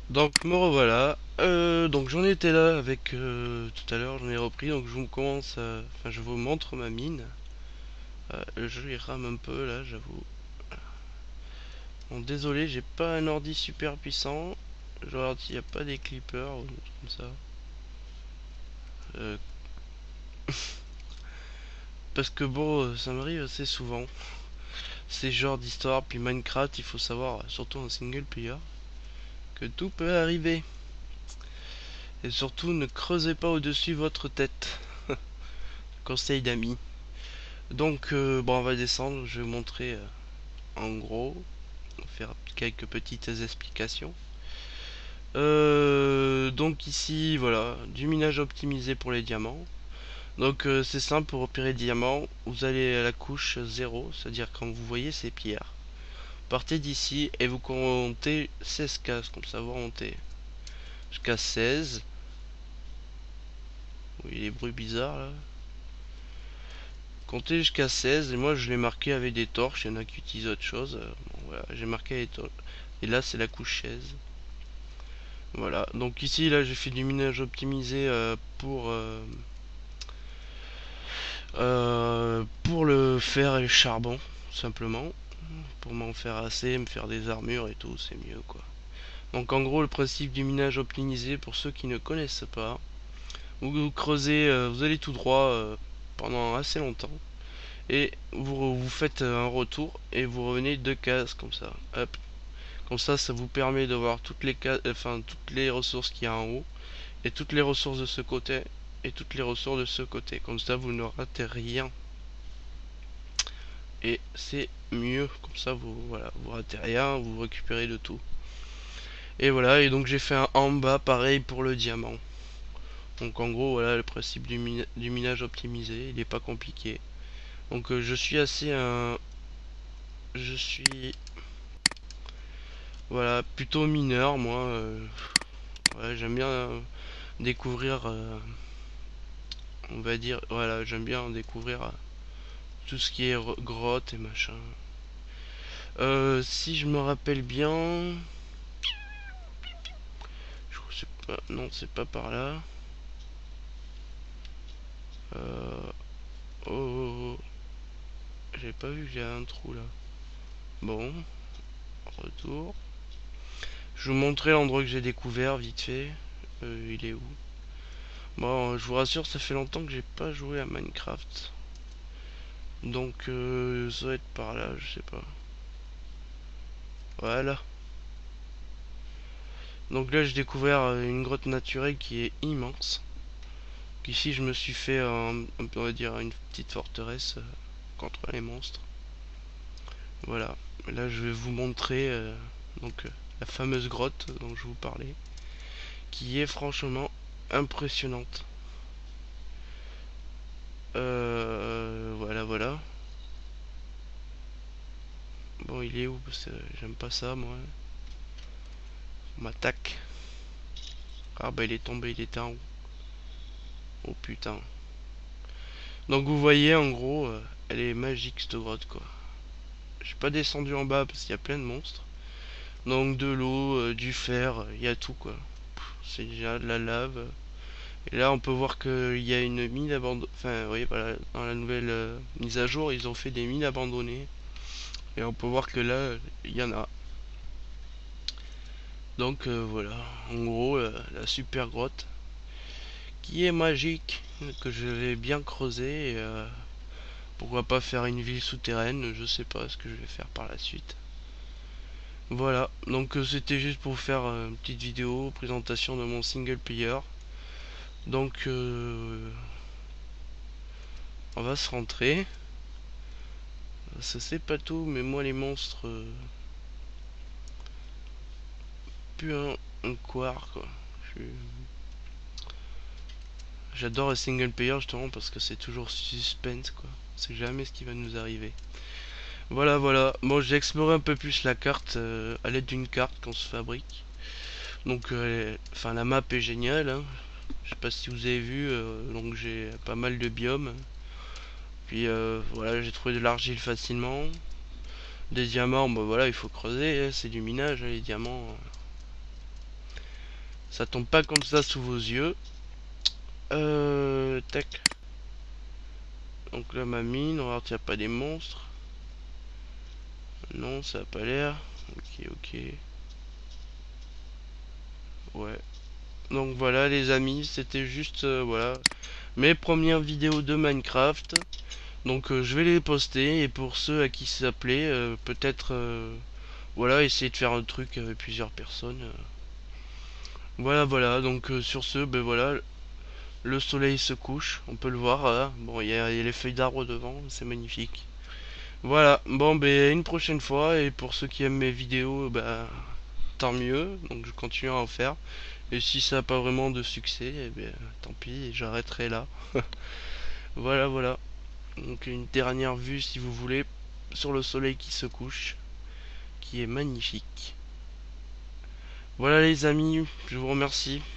Donc me revoilà. Donc j'en étais là avec tout à l'heure, j'en ai repris. Donc je vous commence, enfin je vous montre ma mine. Je lui rame un peu là, j'avoue. Bon, désolé, j'ai pas un ordi super puissant. Genre il n'y a pas des clippers ou des trucs comme ça. Euh, Parce que bon, ça m'arrive assez souvent. Ces genres d'histoires. Puis Minecraft, il faut savoir, surtout en single player, que tout peut arriver. Et surtout, ne creusez pas au-dessus de votre tête. Conseil d'amis. Donc, bon, on va descendre. Je vais vous montrer en gros, faire quelques petites explications. Donc ici, voilà, du minage optimisé pour les diamants. Donc c'est simple, pour repérer les diamants, vous allez à la couche 0, c'est-à-dire quand vous voyez ces pierres. Partez d'ici et vous comptez 16 cases, comme ça vous remontez jusqu'à 16. Oui, les bruits bizarres là. Comptez jusqu'à 16 et moi je l'ai marqué avec des torches, il y en a qui utilisent autre chose. Bon, voilà, j'ai marqué les torches. Et là c'est la couche 16. Voilà, donc ici là j'ai fait du minage optimisé pour le fer et le charbon, simplement. Pour m'en faire assez, me faire des armures et tout, c'est mieux quoi. Donc en gros le principe du minage optimisé, pour ceux qui ne connaissent pas, vous creusez, vous allez tout droit pendant assez longtemps. Et vous faites un retour et vous revenez deux cases comme ça. Hop. Comme ça vous permet de voir toutes les cases, enfin toutes les ressources qu'il y a en haut et toutes les ressources de ce côté et toutes les ressources de ce côté. Comme ça vous ne ratez rien et c'est mieux. Comme ça vous ratez rien, vous récupérez de tout. Et voilà, et donc j'ai fait un en bas pareil pour le diamant. Donc en gros voilà le principe du minage optimisé, il n'est pas compliqué. Donc je suis voilà plutôt mineur moi. Ouais, j'aime bien découvrir, on va dire, voilà, j'aime bien découvrir tout ce qui est grotte et machin. Si je me rappelle bien, je sais pas, non, c'est pas par là. Euh, oh, oh, oh, j'ai pas vu qu'il y a un trou là. Bon, retour. Je vous montrer l'endroit que j'ai découvert vite fait. Il est où? Bon, je vous rassure, ça fait longtemps que j'ai pas joué à Minecraft. Donc, ça va être par là, je sais pas. Voilà. Donc là, j'ai découvert une grotte naturelle qui est immense. Ici, je me suis fait, on va dire, une petite forteresse contre les monstres. Voilà. Là, je vais vous montrer la fameuse grotte dont je vous parlais, qui est franchement impressionnante. Voilà, voilà. Bon, il est où? Parce que j'aime pas ça, moi. On m'attaque. Ah bah il est tombé, il était en haut. Oh putain. Donc vous voyez, en gros, elle est magique cette grotte, quoi. Je suis pas descendu en bas parce qu'il y a plein de monstres. Donc de l'eau, du fer, il y a tout, quoi. C'est déjà de la lave. Et là, on peut voir qu'il y a une mine abandonnée. Enfin, oui, voilà, dans la nouvelle mise à jour, ils ont fait des mines abandonnées. Et on peut voir que là, il y en a. Donc voilà, en gros, la super grotte qui est magique, que je vais bien creuser. Et, pourquoi pas faire une ville souterraine, je sais pas ce que je vais faire par la suite. Voilà, donc c'était juste pour vous faire une petite vidéo, présentation de mon single player. Donc on va se rentrer. Ça c'est pas tout, mais moi les monstres, plus un quart quoi. J'adore le single player justement parce que c'est toujours suspense quoi. C'est jamais ce qui va nous arriver. Voilà, voilà. Bon, j'ai exploré un peu plus la carte à l'aide d'une carte qu'on se fabrique. Donc, enfin, la map est géniale, hein. Je sais pas si vous avez vu, donc j'ai pas mal de biomes. Puis voilà, j'ai trouvé de l'argile facilement. Des diamants, bah voilà, il faut creuser, hein, c'est du minage, hein, les diamants. Ça tombe pas comme ça sous vos yeux. Tac. Donc là ma mine, on regarde s'il n'y a pas des monstres. Non, ça a pas l'air. Ok, ok. Ouais. Donc voilà les amis, c'était juste voilà mes premières vidéos de Minecraft. Donc je vais les poster et pour ceux à qui ça plaît, peut-être voilà essayer de faire un truc avec plusieurs personnes. Voilà voilà donc sur ce ben voilà le soleil se couche, on peut le voir voilà. Bon il y a les feuilles d'arbres devant, c'est magnifique. Voilà bon ben une prochaine fois et pour ceux qui aiment mes vidéos bah tant mieux donc je continue à en faire. Et si ça n'a pas vraiment de succès, eh bien, tant pis, j'arrêterai là. Voilà, voilà. Donc une dernière vue, si vous voulez, sur le soleil qui se couche, qui est magnifique. Voilà les amis, je vous remercie.